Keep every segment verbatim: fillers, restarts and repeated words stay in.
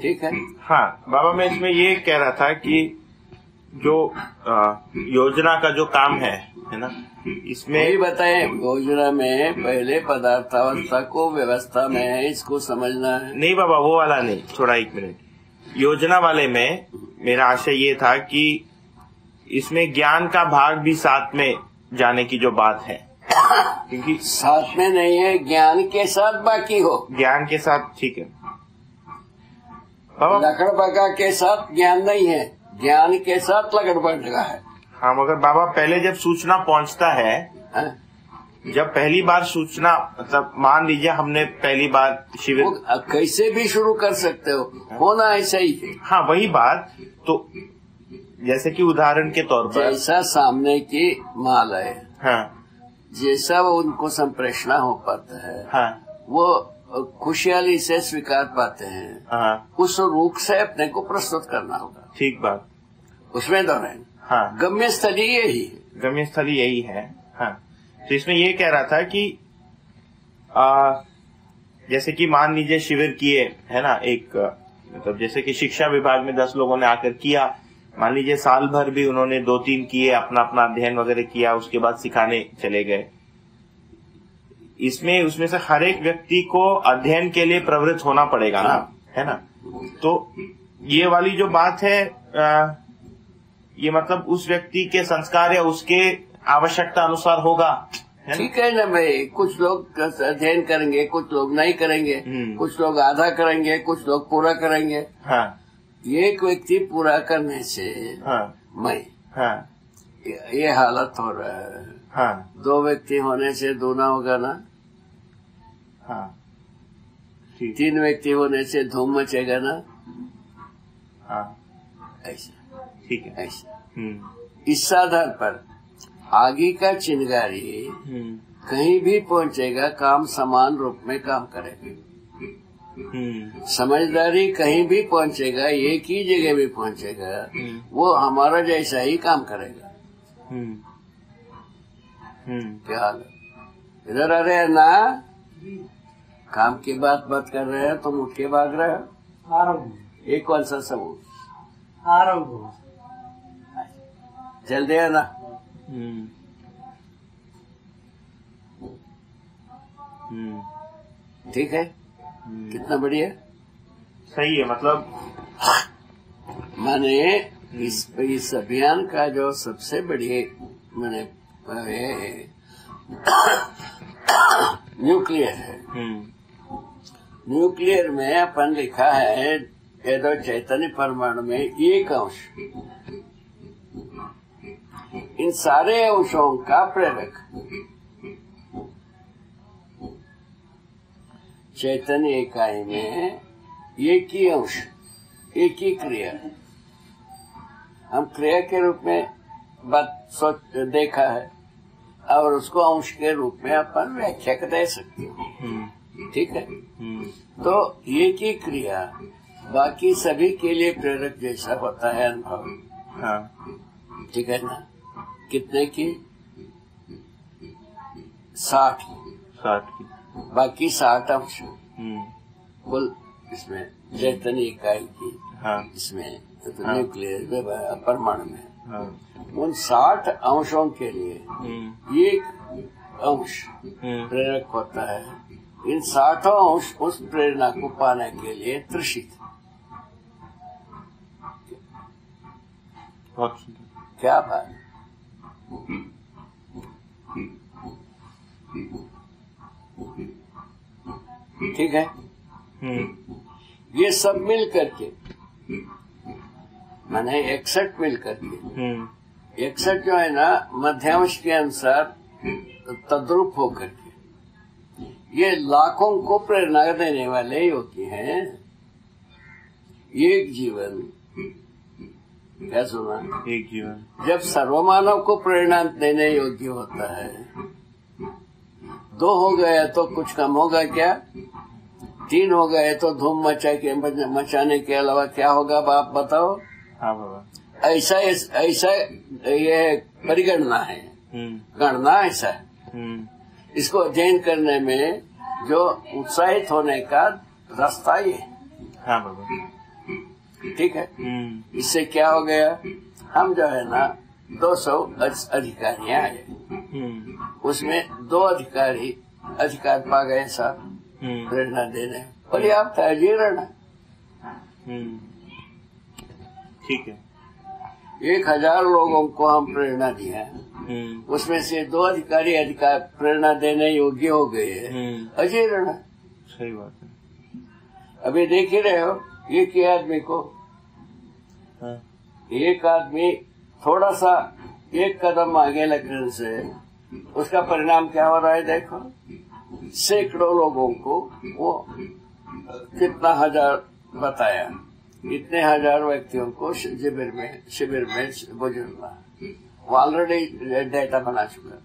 ठीक है। हाँ बाबा, मैं इसमें ये कह रहा था कि जो आ, योजना का जो काम है है ना, इसमें यही बताए योजना में पहले पदार्थावस्था को व्यवस्था में है, इसको समझना है। नहीं बाबा, वो वाला नहीं, थोड़ा एक मिनट। योजना वाले में मेरा आशय ये था कि इसमें ज्ञान का भाग भी साथ में जाने की जो बात है, क्योंकि साथ में नहीं है, ज्ञान के साथ बाकी हो। ज्ञान के साथ, ठीक है बाबा। लकड़ बगा के साथ ज्ञान नहीं है, ज्ञान के साथ लकड़ बगा है। हाँ मगर बाबा, पहले जब सूचना पहुंचता है, हाँ? जब पहली बार सूचना, मतलब मान लीजिए हमने पहली बार शिविर, कैसे भी शुरू कर सकते हो, होना ऐसा ही है। हाँ वही बात। तो जैसे कि उदाहरण के तौर पर जैसा सामने की माल है, हाँ जैसा वो उनको संप्रेषणा हो पाता है, हाँ वो खुशहाली से स्वीकार पाते हैं, हाँ, उस रूप से अपने को प्रस्तुत करना होगा। ठीक बात। उसमें दोहराए हाँ, गम्य स्थली यही है। गम्य स्थली यही है। हाँ, तो इसमें ये कह रहा था कि आ, जैसे कि मान लीजिए शिविर किए है ना, एक मतलब जैसे कि शिक्षा विभाग में दस लोगों ने आकर किया, मान लीजिए साल भर भी उन्होंने दो तीन किए, अपना अपना अध्ययन वगैरह किया, उसके बाद सिखाने चले गए। इसमें उसमें से हर एक व्यक्ति को अध्ययन के लिए प्रवृत्त होना पड़ेगा ना, है ना। तो ये वाली जो बात है, आ, ये मतलब उस व्यक्ति के संस्कार या उसके आवश्यकता अनुसार होगा, है ठीक है ना भाई। कुछ लोग अध्ययन करेंगे, कुछ लोग नहीं करेंगे, कुछ लोग आधा करेंगे, कुछ लोग पूरा करेंगे। हाँ, एक व्यक्ति पूरा करने से हाँ, मैं हाँ, ये हालत हो रहा है। हाँ, दो व्यक्ति होने से दूना होगा ना, हाँ, ठीक, तीन व्यक्ति होने से धूम मचेगा ना, हाँ, ऐसा ठीक है, ऐसा। हम्म, इस आधार पर आगे का चिंगारी हम्म, कहीं भी पहुंचेगा, काम समान रूप में काम करेगा। हम्म, समझदारी कहीं भी पहुंचेगा, एक ही जगह भी पहुंचेगा, वो हमारा जैसा ही काम करेगा। हम्म, हम्म, क्या हाल है? इधर आ रहे हैं ना, काम की बात बात कर रहे हैं, तुम उठ के भाग रहे हो। आ रहा हूँ, एक कौन सा सबूत? आ रहा हूँ। जल्दी है ना। हम्म, हम्म, ठीक है, हम्म, कितना बढ़िया। सही है। मतलब माने इस इस अभियान का जो सबसे बढ़िया माने न्यूक्लियर है। हम्म, न्यूक्लियर में अपन लिखा है ये दो चैतन्य परमाणु में एक अंश, इन सारे अंशों का प्रेरक चैतन्य इकाई में एक ही अंश, एक ही क्रिया। हम क्रिया के रूप में बात सोच देखा है और उसको अंश के रूप में अपन व्याख्या दे सकते हैं, ठीक है। तो एक ही क्रिया बाकी सभी के लिए प्रेरक जैसा होता है अनुभव, हाँ, ठीक है ना। कितने की? साठ साठ की, बाकी साठ अंश हम्म, कुल इसमें चैतन्य इकाई की, हाँ, इसमें तो न्यूक्लियर में परमाणु में, हाँ, उन साठ अंशों के लिए हम्म, एक अंश हम्म, प्रेरक होता है। इन साठों अंश उस प्रेरणा को पाने के लिए तृषित। बहुत सुंदर। क्या बात है। ठीक है, हम्म, ये सब मिल करके माने इकसठ मिल करके, हम्म, इकसठ जो है ना मध्यांश के अनुसार तद्रूप होकर के ये लाखों को प्रेरणा देने वाले योगी हैं। एक जीवन, क्या सुना? एक जीवन, जब सर्वमानव को प्रेरणा देने योग्य होता है, दो हो गए तो कुछ कम होगा क्या? तीन हो गए तो धूम मचा के मचाने के अलावा क्या होगा बाप बताओ? हाँ बाबा, ऐसा ऐसा ये परिगणना है, हम्म, गणना ऐसा है। हम्म, इसको अध्ययन करने में जो उत्साहित होने का रास्ता ये, हाँ बाबा, ठीक है। इससे क्या हो गया, हम जो है ना दो सौ अधिकारियां आए, उसमें दो अधिकारी अधिकार पा गए साहब प्रेरणा देने, पर्याप्त है, जीर्ण है। ठीक है। एक हजार लोगों को हम प्रेरणा दिया है, उसमें से दो अधिकारी अधिकार प्रेरणा देने योग्य हो गए हैं, अजीर्ण है। सही बात है। अभी देख ही रहे हो, एक ही आदमी को हाँ। एक आदमी थोड़ा सा एक कदम आगे लगने से उसका परिणाम क्या हो रहा है, देखो सैकड़ों लोगों को वो कितना हजार बताया, इतने हजार व्यक्तियों को शिविर में शिविर में गुजरना, वो ऑलरेडी डेटा बना चुका।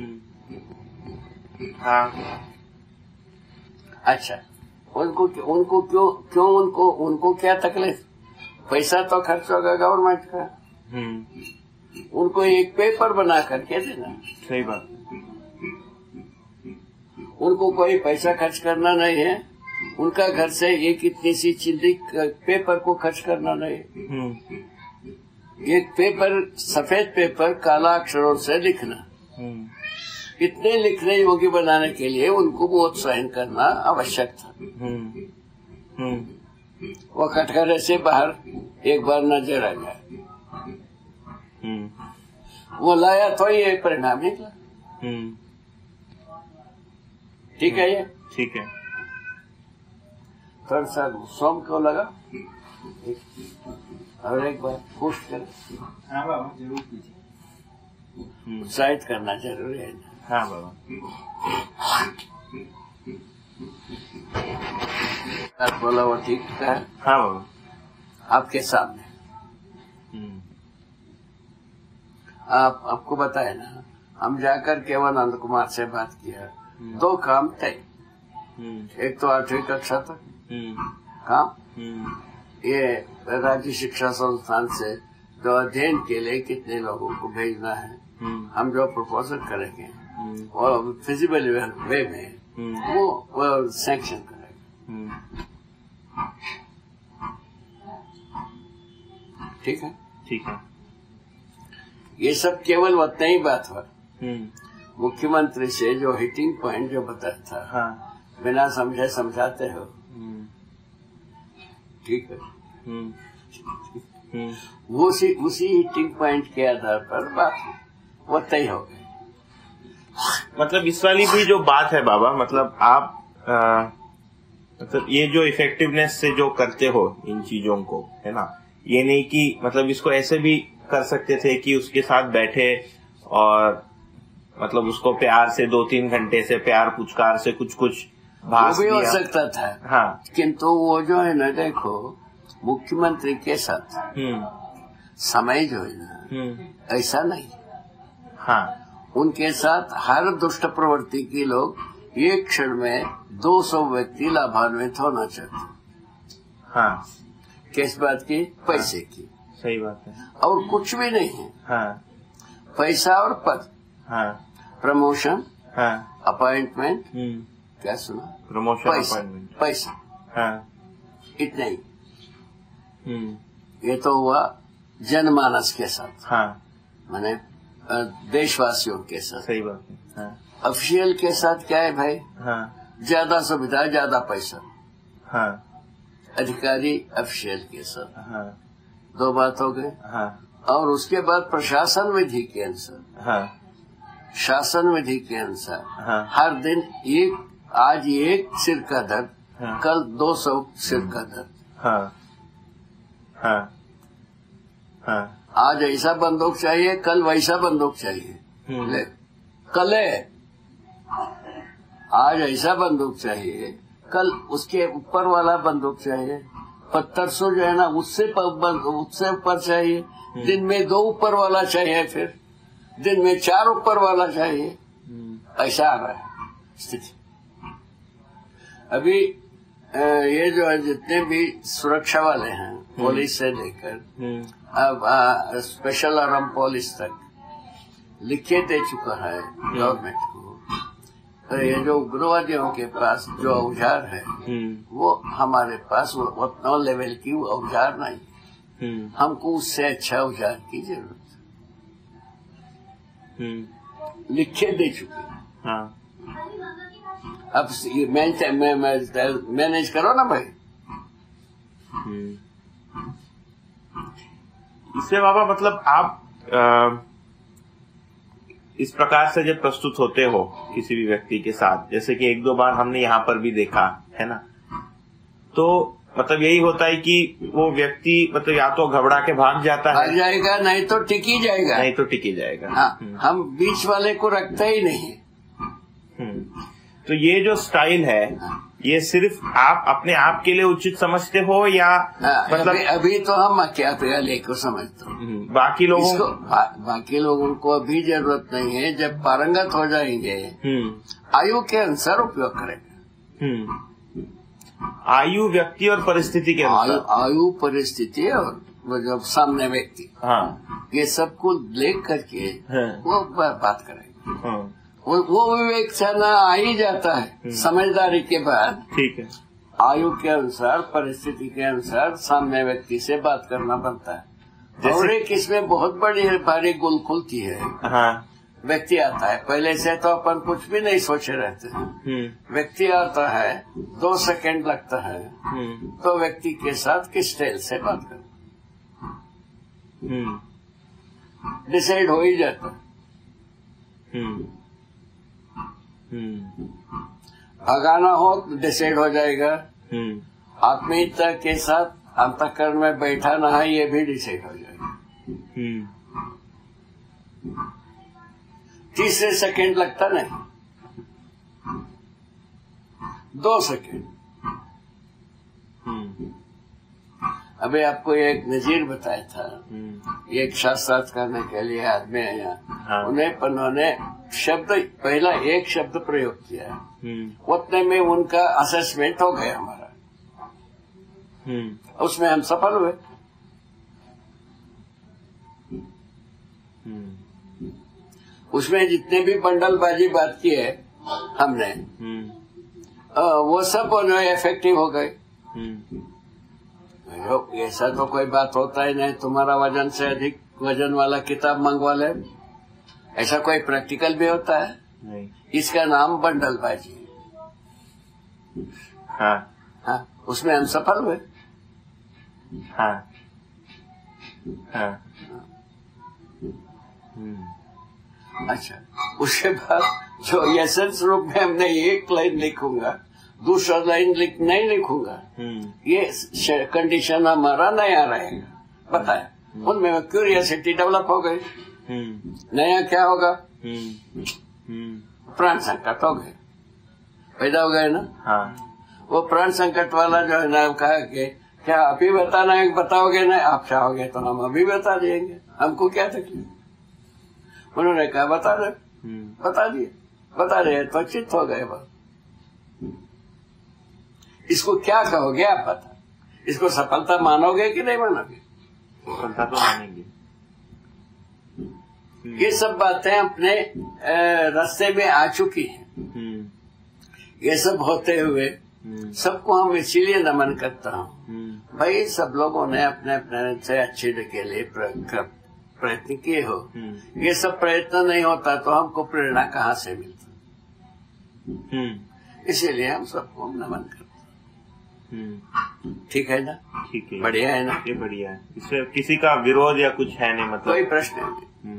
हाँ। अच्छा, उनको उनको क्यों क्यों उनको उनको क्या तकलीफ, पैसा तो खर्च होगा गवर्नमेंट का, उनको एक पेपर बना करके देना। सही बात। उनको कोई पैसा खर्च करना नहीं है, उनका घर से एक इतनी सी चिंदी पेपर को खर्च करना नहीं, एक पेपर सफेद पेपर काला अक्षरों से लिखना, इतने लिखने योग्य बनाने के लिए उनको बहुत सहन करना आवश्यक था। वो कटघरे से बाहर एक बार नजर आ जाए, वो लाया तो ये परिणाम निकला। ठीक है, ये ठीक है। थोड़ा सा सोम को लगा और एक बार पुश कर। हाँ बाबा जरूर कीजिए, उत्साहित करना जरूरी है। हाँ बाबा। आप बोला वो ठीक है। हाँ बाबा। आपके सामने आप आपको बताया ना, हम जाकर केवल नंद कुमार से बात किया, दो काम तय। एक तो आठवीं कक्षा तक काम, ये राज्य शिक्षा संस्थान से जो अध्ययन के लिए कितने लोगों को भेजना है, हम जो प्रपोजल करेंगे और फिजिबल वे में वो, वो सैंक्शन करेंगे। ठीक है, ठीक है। ये सब केवल उतना ही बात हुआ। मुख्यमंत्री से जो हिटिंग पॉइंट जो बताया था, हाँ। बिना समझे समझाते हो, ठीक है, वो उसी उसी हिटिंग पॉइंट के आधार पर बात वो तय हो गई। मतलब इस वाली भी जो बात है बाबा, मतलब आप आ, मतलब ये जो इफेक्टिवनेस से जो करते हो इन चीजों को, है ना, ये नहीं कि मतलब इसको ऐसे भी कर सकते थे कि उसके साथ बैठे और मतलब उसको प्यार से दो तीन घंटे से प्यार पुचकार से कुछ कुछ भाष वो भी हो दिया। सकता था। हाँ। किंतु वो जो है ना, देखो मुख्यमंत्री के साथ समय जो है ना, ऐसा नहीं। हाँ। उनके साथ हर दुष्ट प्रवृत्ति के लोग एक क्षण में दो सौ व्यक्ति लाभान्वित होना चाहते। हाँ। किस बात की? पैसे की। सही बात है। और कुछ भी नहीं है। हाँ। पैसा और पद। हाँ। प्रमोशन। हाँ। अपॉइंटमेंट। क्या सुना? प्रमोशन, पैसा, अपॉइंटमेंट, पैसा। हाँ। इतना ही। ये तो हुआ जनमानस के साथ। हाँ। माने देशवासियों के साथ। सही बात है। हाँ। ऑफिशियल के साथ क्या है भाई? हाँ। ज्यादा सुविधा, ज्यादा पैसा। हाँ। अधिकारी ऑफिशियल के साथ। हाँ। दो बात हो गई। हाँ। और उसके बाद प्रशासन विधि के अनुसार, हाँ। शासन विधि के अनुसार, हाँ। हर दिन एक, आज एक सिर का दर्द, हाँ। कल दो सौ सिर का दर्द। हाँ। हाँ। हाँ। आज ऐसा बंदूक चाहिए, कल वैसा बंदूक चाहिए। ले, कल है आज ऐसा बंदूक चाहिए, कल उसके ऊपर वाला बंदूक चाहिए, पत्थर सो जो है ना उससे उससे ऊपर चाहिए, दिन में दो ऊपर वाला चाहिए, फिर दिन में चार ऊपर वाला चाहिए। ऐसा आ रहा है स्थिति। अभी ये जो है जितने भी सुरक्षा वाले हैं, पुलिस से लेकर अब स्पेशल आर्म पुलिस तक लिखे दे चुका है गवर्नमेंट को। तो ये जो उग्रवादियों के पास जो औजार है, वो हमारे पास वो उतना लेवल की औजार नहीं। हम्म, हमको उससे अच्छा औजार की जरूरत है। हम्म, लिखे दे चुके। हाँ, अब ये मैं, मैं, मैं मैनेज करो ना भाई। हम्म। इससे बाबा मतलब आप आ, इस प्रकार से जब प्रस्तुत होते हो किसी भी व्यक्ति के साथ, जैसे कि एक दो बार हमने यहाँ पर भी देखा है ना, तो मतलब यही होता है कि वो व्यक्ति मतलब या तो घबरा के भाग जाता भाग है, जाएगा, नहीं तो टिकी जाएगा। नहीं तो टिकी जाएगा। हाँ, हम्म, हम बीच वाले को रखते ही नहीं। हम्म। तो ये जो स्टाइल है ये सिर्फ आप अपने आप के लिए उचित समझते हो या हाँ, मतलब अभी, अभी तो हम क्या अकेले को समझते हैं। हम्म, बाकी लोगों इसको बा, बाकी लोगों को अभी जरूरत नहीं है। जब पारंगत हो जाएंगे हम्म, आयु के अनुसार उपयोग करेंगे। हम्म, आयु, व्यक्ति और परिस्थिति के आयु, अनुसार, आयु परिस्थिति और वो जब सामने व्यक्ति, हाँ, ये सबको देख करके हाँ, वो बात करेंगे। हाँ, वो, वो विवेक से आ ही जाता है समझदारी के बाद। ठीक है। आयु के अनुसार, परिस्थिति के अनुसार सामने व्यक्ति से बात करना पड़ता है। जैसे- और एक इसमें बहुत बड़ी भारी गुल खुलती है। हाँ, व्यक्ति आता है, पहले से तो अपन कुछ भी नहीं सोचे रहते हैं। हम्म, व्यक्ति आता है, दो सेकंड लगता है, हम्म, तो व्यक्ति के साथ किस स्टाइल से बात कर हम्म, डिसाइड हो ही जाता है। हम्म, हम्म, भगाना हो तो डिसाइड हो जाएगा। हम्म, आत्मीयता के साथ अंतःकरण में बैठाना है, ये भी डिसाइड हो जाएगा। हम्म, तीसरे सेकंड लगता नहीं, दो सेकंड। हम्म, अभी आपको एक नजीर बताया था, हम्म, एक शास्त्रार्थ करने के लिए आदमी आया, हाँ, उन्हें उन्होंने शब्द पहला एक शब्द प्रयोग किया, हम्म, उतने में उनका असेसमेंट हो गया हमारा, हम्म, उसमें हम सफल हुए। हम्म, उसमें जितने भी बंडलबाजी बात की है हमने, हम्म, अ, वो सब इफेक्टिव हो गए। हम्म, जो ऐसा तो कोई बात होता ही नहीं, तुम्हारा वजन से अधिक वजन वाला किताब मंगवा ले, ऐसा कोई प्रैक्टिकल भी होता है? नहीं, इसका नाम बंडलबाजी है। हाँ, हाँ, उसमें हम सफल हुए। हाँ, हाँ, हम्म, अच्छा, उसके बाद जो एसेंस रूप में हमने एक लाइन लिखूंगा, दूसरा लाइन लिख नहीं लिखूंगा, हम्म, ये कंडीशन हमारा नया रहेगा, बताया। उनमें क्यूरियोसिटी डेवलप हो गई। हम्म, नया क्या होगा? हम्म, हम्म, प्राण संकट हो गए, पैदा हो गए ना। हाँ, वो प्राण संकट वाला जो है ना, कहा कि क्या अभी बताना है, बताओगे ना, आप चाहोगे तो हम अभी बता देंगे, हमको क्या तकलीफ। उन्होंने कहा बता दे, हम्म, बता दिए, बता रहे तो चित्त हो गए बस। इसको क्या कहोगे आप बता, इसको सफलता मानोगे कि नहीं मानोगे? सफलता तो मानेंगे। ये सब बातें अपने रास्ते में आ चुकी हैं। हम्म, ये सब होते हुए हम्म, सबको हम इसीलिए नमन करता हूँ, हम्म, भाई सब लोगों ने अपने अपने से अच्छे के लिए प्र- प्रयत्न किए हो। हम्म, ये सब प्रयत्न नहीं होता तो हमको प्रेरणा कहाँ से मिलती? हम्म, इसीलिए हम सबको नमन करते हैं। हम्म, ठीक है ना? ठीक है, बढ़िया है ना? ये बढ़िया है, इससे किसी का विरोध या कुछ है नहीं, मतलब कोई प्रश्न नहीं। हम्म,